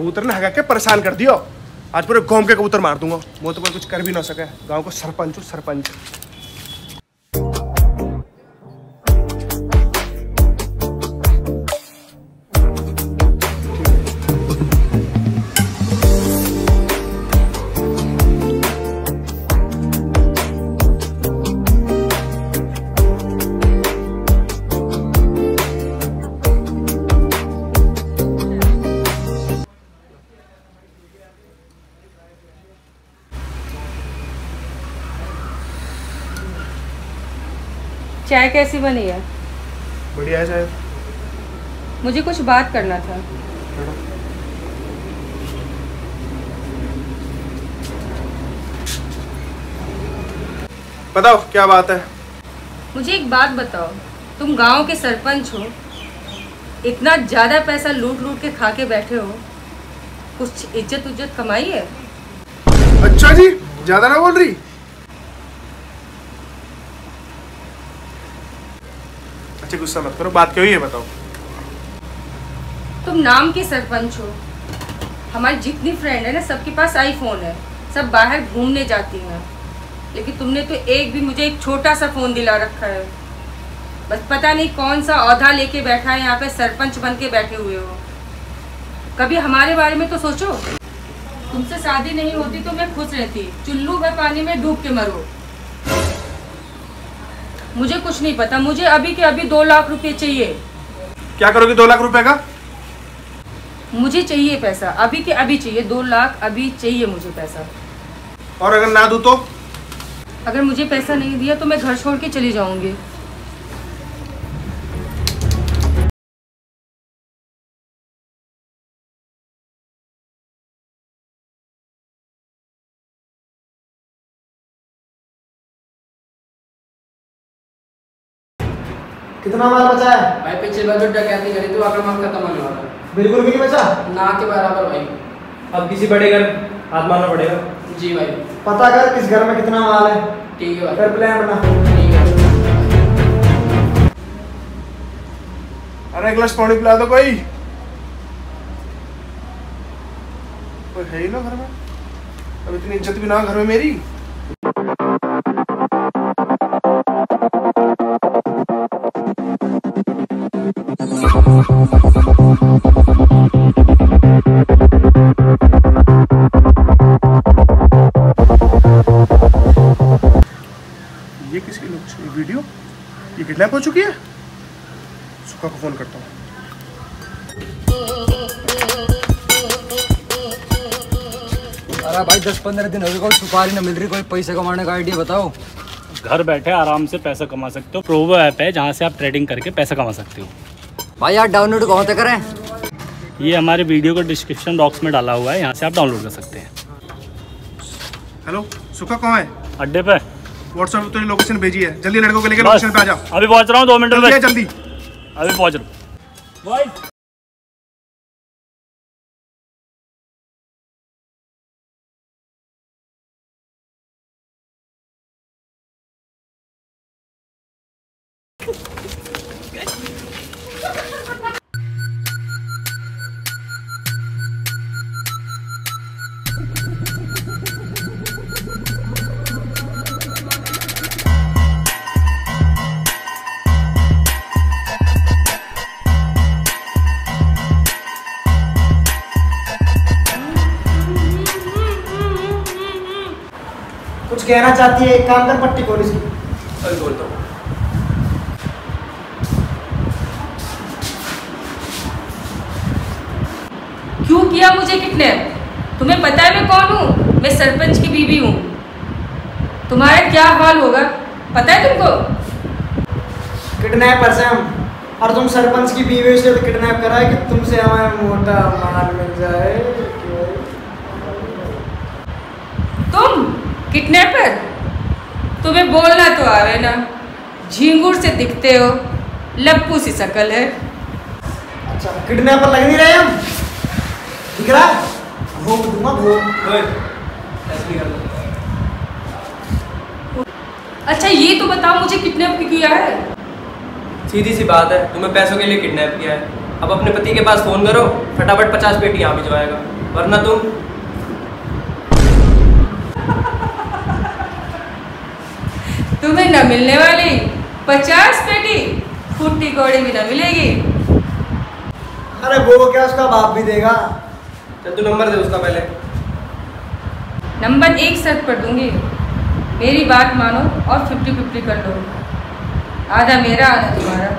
कबूतर ने हगा के परेशान कर दियो। आज पूरे गांव के कबूतर मार दूंगा। वो तो कोई कुछ कर भी ना सके। गांव को सरपंच हूँ, सरपंच। चाय कैसी बनी है? बढ़िया है शायद। मुझे कुछ बात करना था। बताओ क्या बात है? मुझे एक बात बताओ, तुम गांव के सरपंच हो, इतना ज्यादा पैसा लूट लूट के खा के बैठे हो, कुछ इज्जत उज्जत कमाई है? अच्छा जी, ज्यादा ना बोल रही। अच्छा गुस्सा मत करो, बात क्या हुई है बताओ। तुम नाम के सरपंच हो, हमारी जितनी फ्रेंड है ना सबके पास आईफोन है, सब बाहर घूमने जाती हैं, लेकिन तुमने तो एक भी मुझे एक छोटा सा फोन दिला रखा है। बस पता नहीं कौन सा औधा लेके बैठा है, यहाँ पे सरपंच बन के बैठे हुए हो। कभी हमारे बारे में तो सोचो। तुमसे शादी नहीं होती तो मैं खुश रहती, चुल्लू भर पानी में डूब के मरो। मुझे कुछ नहीं पता, मुझे अभी के अभी 2 लाख रुपए चाहिए। क्या करोगे 2 लाख रुपए का? मुझे चाहिए पैसा, अभी के अभी चाहिए। 2 लाख अभी चाहिए मुझे पैसा। और अगर ना दूं तो? अगर मुझे पैसा नहीं दिया तो मैं घर छोड़ के चली जाऊंगी। कितना माल बचा है भाई? पिछले बार जो डकैती करी तो आकर माल खत्म होने वाला है। बिल्कुल भी नहीं बचा ना के बराबर भाई। अब किसी बड़े घर हाथ मारना पड़ेगा। जी भाई। पता कर किस घर में कितना माल है। ठीक है भाई। फिर प्लान बना। ठीक है। अरे एक गिलास पानी पिला दो कोई है ही ना घर में। अब इतनी इज्जत भी ना घर में मेरी। ये किसकी लोकेशन वीडियो? ये किडनैप हो चुकी है। सुखा को फोन करता हूँ। अरे भाई 10-15 दिन हो गए, कोई सुपारी न मिल रही, कोई पैसे कमाने का आइडिया बताओ। घर बैठे आराम से पैसा कमा सकते हो। प्रोवो ऐप है जहाँ से आप ट्रेडिंग करके पैसा कमा सकते हो। भाई यार डाउनलोड कहाँ से करें? ये हमारे वीडियो को डिस्क्रिप्शन बॉक्स में डाला हुआ है, यहाँ से आप डाउनलोड कर सकते हैं। हेलो सुखा कहाँ है? अड्डे पे। व्हाट्सएप पे तो लोकेशन भेजी है, जल्दी लड़कों को लेकर लोकेशन पे आ जाओ। अभी पहुँच रहा हूँ, 2 मिनट में। जल्दी अभी पहुँच रहा हूँ। कुछ कहना चाहती है? एक काम कर, पट्टी खोल इसकी। अभी बोलता हूँ। क्यों किया मुझे किडनैप? तुम्हें पता है मैं कौन हूँ? मैं सरपंच की बीवी हूँ। तुम्हारा क्या हाल होगा पता है तुमको? किडनैपर से हम, और तुम सरपंच की बीवी से तो किडनैप करा है कि तुमसे हमें मोटा माल मिल जाए। तुम किडनैपर? तुम्हें बोलना तो आवे ना, झींगुर से दिखते हो, लप्पू सी शक्ल है। अच्छा किडनैपर लग नहीं रहे हम? दिख रहा है? भोग दूंगा भोग। अच्छा ये तो बताओ मुझे किडनैप क्यों किया है? सीधी सी बात है, तुम्हें पैसों के लिए किडनैप किया है। अब अपने पति के पास फोन करो, फटाफट 50 पेटी यहाँ भिजवाएगा। वरना तुम तुम्हें न मिलने वाली 50 पेटी फूटी कौड़ी भी न मिलेगी। अरे वो क्या, उसका बाप भी देगा। चल तू नंबर दे उसका पहले। नंबर एक शर्त पर दूंगी, मेरी बात मानो और 50-50 कर लो। आधा मेरा आधा तुम्हारा।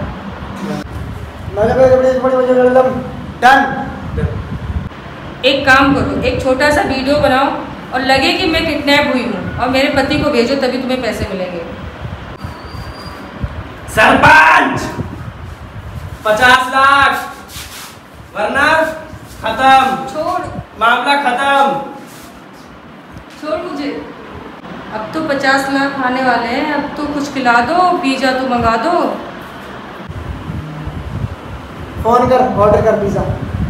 डन। एक काम करो, एक छोटा सा वीडियो बनाओ और लगे कि मैं किडनैप हुई हूँ और मेरे पति को भेजो, तभी तुम्हें पैसे मिलेंगे। सरपंच 50 लाख, वरना खत्म, छोड़ मामला खत्म। छोड़ मुझे। अब तो 50 लाख आने वाले हैं, अब तो कुछ खिला दो, पिज़्ज़ा तो मंगा दो। फोन कर, ऑर्डर कर पिज्जा।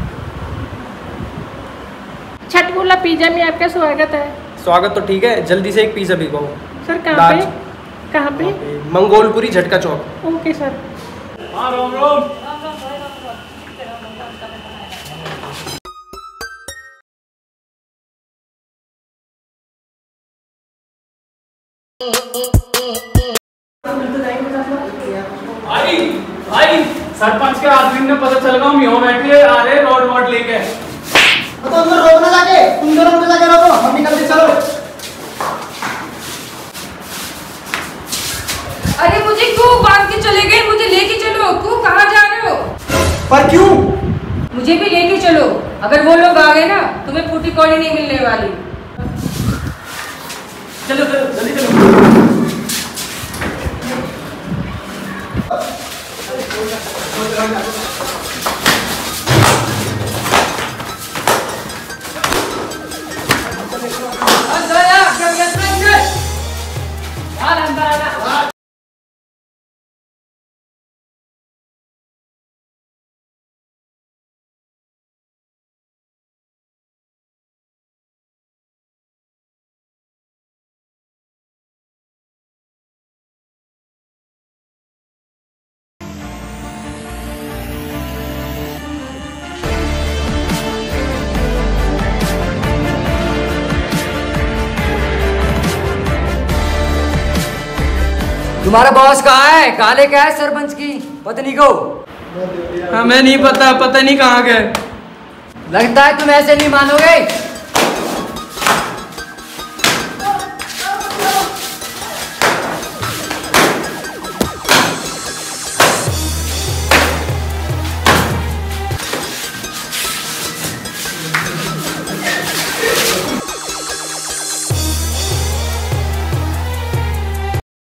छठपुला पिज्जा में आपका स्वागत है। स्वागत तो ठीक है, जल्दी से एक पिज्जा भिजवाओ। सर कहाँ पे? कहाँ पे? मंगोलपुरी झटका चौक। Okay sir. हाँ रोम रोम। भाई भाई सरपंच के आदमी ने पता चल गया, हम यहाँ बैठे आ रहे रोड वोड लेके। तो तुम रोकना जाके, तुम दोनों मुझे जाके रोको, हम निकलते चलो। अरे मुझे क्यों बांध के चले गए? मुझे लेके चलो। क्यों, कहाँ जा रहे हो? पर क्यों? मुझे भी लेके चलो। अगर वो लोग आ गए ना, तुम्हें फूटी कौड़ी नहीं मिलने वाली। चलो चलो जल्दी चलो। तुम्हारा बॉस कहाँ है? काले क्या है सरपंच की पत्नी को? हमें नहीं पता, पता नहीं कहाँ गए। लगता है तुम ऐसे नहीं मानोगे।